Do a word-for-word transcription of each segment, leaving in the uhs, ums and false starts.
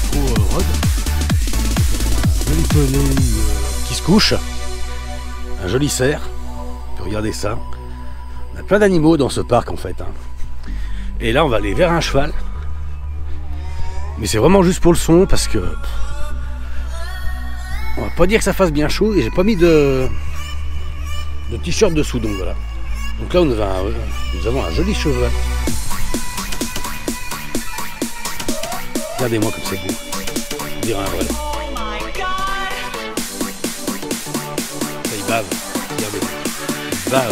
micro euh, Rode. Un joli soleil euh, qui se couche. Un joli cerf. Regardez ça. On a plein d'animaux dans ce parc en fait. Hein. Et là on va aller vers un cheval. Mais c'est vraiment juste pour le son parce que on va pas dire que ça fasse bien chaud et j'ai pas mis de, de t-shirt dessous, donc voilà. Donc là on a un, nous avons un joli cheval. Regardez-moi comme c'est beau. On dirait un vrai. Ça, il bave. Regardez. Il bave.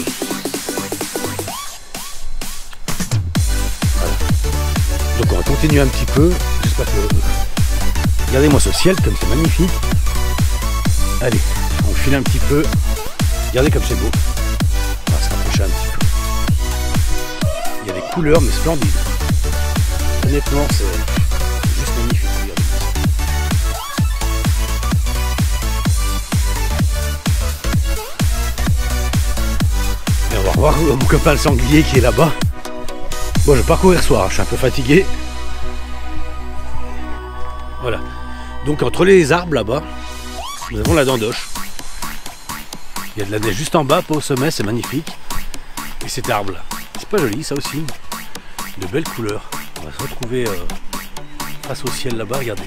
Voilà. Donc on va continuer un petit peu. J'espère que... Regardez-moi ce ciel comme c'est magnifique. Allez, on file un petit peu. Regardez comme c'est beau. On va se rapprocher un petit peu. Il y a des couleurs mais splendides. Honnêtement, c'est juste magnifique. Regardez. Et on va revoir mon copain le sanglier qui est là-bas. Moi, je vais parcourir ce soir. Je suis un peu fatigué. Voilà. Donc entre les arbres là-bas, nous avons la Dandoche. Il y a de la neige juste en bas, pas au sommet, c'est magnifique. Et cet arbre là, c'est pas joli ça aussi. De belles couleurs. On va se retrouver euh, face au ciel là-bas, regardez.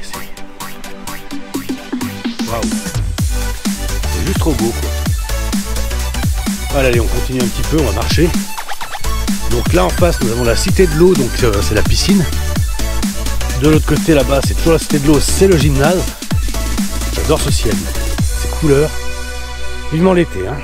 Waouh. C'est juste trop beau quoi. Voilà, allez, on continue un petit peu, on va marcher. Donc là en face, nous avons la cité de l'eau, donc euh, c'est la piscine. De l'autre côté là-bas, c'est toujours la cité de l'eau, c'est le gymnase. J'adore ce ciel, ces couleurs. Vivement l'été, hein.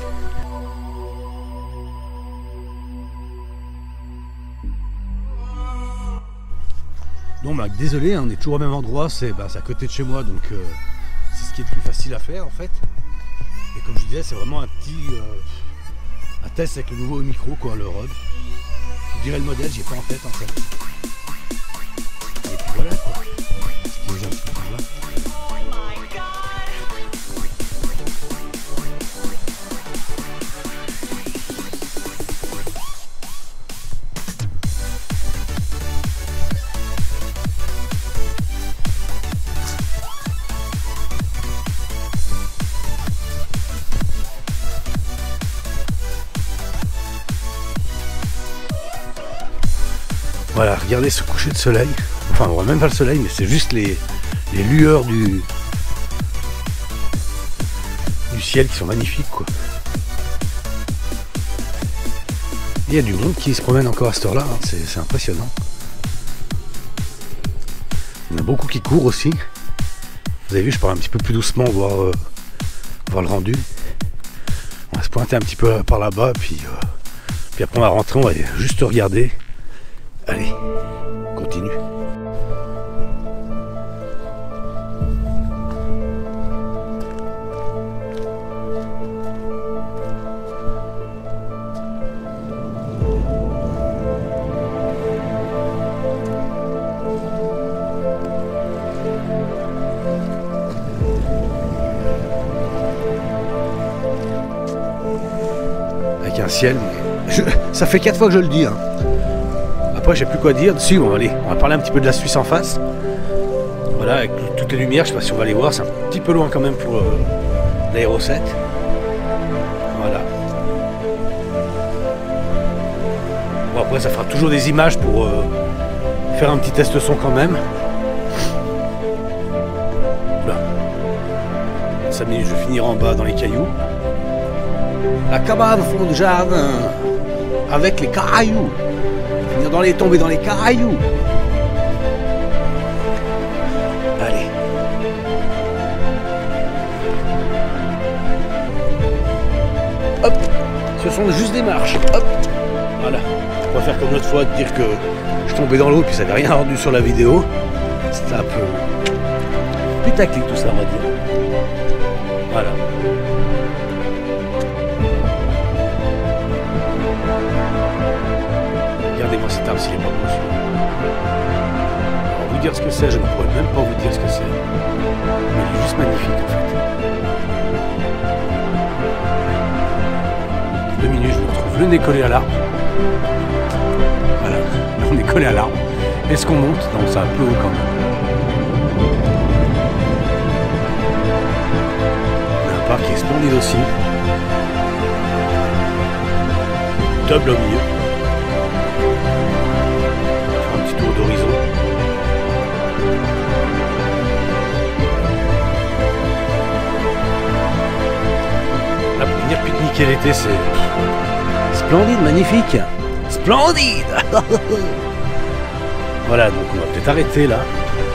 Non, bah, désolé, hein, on est toujours au même endroit, c'est bah, à côté de chez moi, donc euh, c'est ce qui est le plus facile à faire en fait. Et comme je disais, c'est vraiment un petit euh, un test avec le nouveau micro, quoi, le Rode. Je dirais le modèle, j'ai pas en tête en fait. Et puis voilà quoi. Ce qui est un petit peu là. Voilà, regardez ce coucher de soleil. Enfin, on voit même pas le soleil, mais c'est juste les, les lueurs du, du ciel qui sont magnifiques, quoi. Il y a du monde qui se promène encore à cette heure-là, hein. C'est impressionnant. Il y en a beaucoup qui courent aussi. Vous avez vu, je parle un petit peu plus doucement, voir, euh, voir le rendu. On va se pointer un petit peu par là-bas, puis, euh, puis après on va rentrer, on va juste regarder. Allez, on continue. Avec un ciel, mais je... ça fait quatre fois que je le dis, hein. Après, je sais plus quoi dire dessus. Bon, allez, on va parler un petit peu de la Suisse en face. Voilà, avec toutes les lumières, je sais pas si on va les voir, c'est un petit peu loin quand même pour euh, l'Aéro sept. Voilà. Bon, après, ça fera toujours des images pour euh, faire un petit test son quand même. Voilà. cinq minutes, je vais finir en bas dans les cailloux. La cabane au fond du jardin, avec les cailloux. Finir dans les tombes et dans les cailloux. Allez. Hop. Ce sont juste des marches. Hop. Voilà. On va faire comme l'autre fois, de dire que je tombais dans l'eau puis ça n'avait rien rendu sur la vidéo. C'était un peu putaclic tout ça, on va dire. Voilà. Regardez-moi cet arbre s'il est pas beau. Alors vous dire ce que c'est, je ne pourrais même pas vous dire ce que c'est. Mais il est juste magnifique en fait. Deux minutes, je me retrouve le nez collé à l'arbre. Voilà, on est collé à l'arbre. Est-ce qu'on monte? Non, c'est un peu haut quand même. est splendide aussi. Double au milieu. Un petit tour d'horizon. Là, pour venir pique-niquer l'été, c'est splendide, magnifique. Splendide. Voilà, donc on va peut-être arrêter là.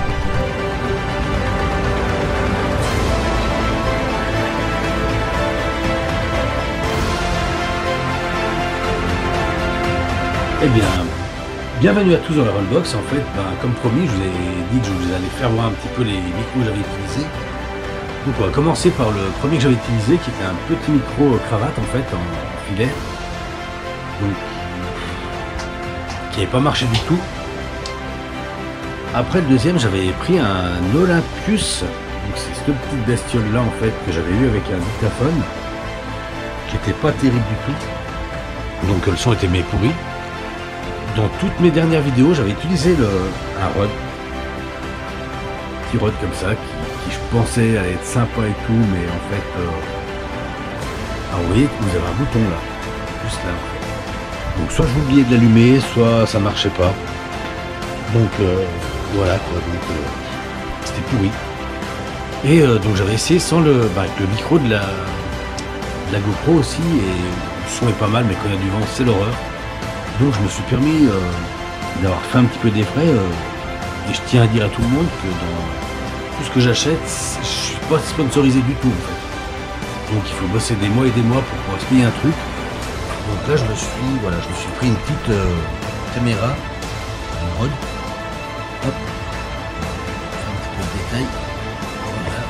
Eh bien, bienvenue à tous dans la Rollbox. En fait, ben, comme promis, je vous ai dit que je vous allais faire voir un petit peu les micros que j'avais utilisés. Donc on va commencer par le premier que j'avais utilisé, qui était un petit micro cravate en fait, en filet. Donc, qui n'avait pas marché du tout. Après le deuxième, j'avais pris un Olympus. Donc c'est cette petite bestiole là en fait que j'avais eu avec un dictaphone, qui était pas terrible du tout. Donc le son était mais pourri. Dans toutes mes dernières vidéos, j'avais utilisé le, un Rode, petit Rode comme ça, qui, qui je pensais allait être sympa et tout, mais en fait, euh... ah, vous voyez que vous avez un bouton là, juste là. En fait. Donc soit je oubliais de l'allumer, soit ça marchait pas. Donc euh, voilà quoi, donc euh, c'était pourri. Et euh, donc j'avais essayé sans le, bah, avec le micro de la, de la GoPro aussi, et le son est pas mal, mais quand il y a du vent, c'est l'horreur. Donc je me suis permis euh, d'avoir fait un petit peu des frais euh, et je tiens à dire à tout le monde que dans tout ce que j'achète, je suis pas sponsorisé du tout en fait. Donc il faut bosser des mois et des mois pour pouvoir se payer un truc. Donc là je me suis voilà, je me suis pris une petite euh, caméra, une Rode. Hop, un petit peu de détail. Voilà.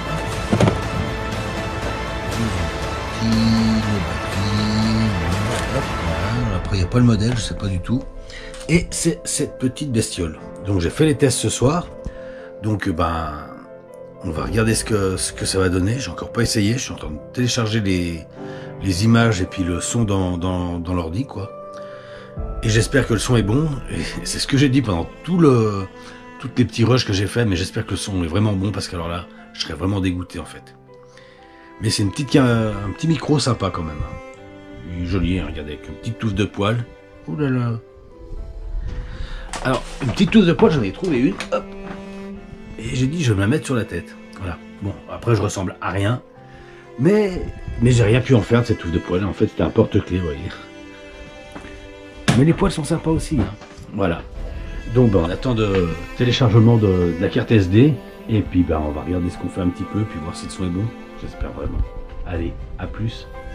Après il n'y a pas le modèle, je sais pas du tout. Et c'est cette petite bestiole. Donc j'ai fait les tests ce soir. Donc ben on va regarder ce que, ce que ça va donner. J'ai encore pas essayé. Je suis en train de télécharger les, les images et puis le son dans, dans, dans l'ordi quoi. Et j'espère que le son est bon. Et c'est ce que j'ai dit pendant tout le, toutes les petits rushs que j'ai fait. Mais j'espère que le son est vraiment bon parce qu'alors là, je serais vraiment dégoûté en fait. Mais c'est une petite, un petit micro sympa quand même. Joli, hein, regardez, avec une petite touffe de poils. Ouh là là. Alors, une petite touffe de poils, j'en ai trouvé une. Hop. Et j'ai dit, je vais me la mettre sur la tête. Voilà. Bon, après, je ressemble à rien. Mais, mais j'ai rien pu en faire de cette touffe de poils. En fait, c'était un porte-clés, vous voyez. Mais les poils sont sympas aussi. Hein. Voilà. Donc, ben, on attend de téléchargement de, de la carte S D. Et puis, ben, on va regarder ce qu'on fait un petit peu. Puis voir si le son est bon. J'espère vraiment. Allez, à plus.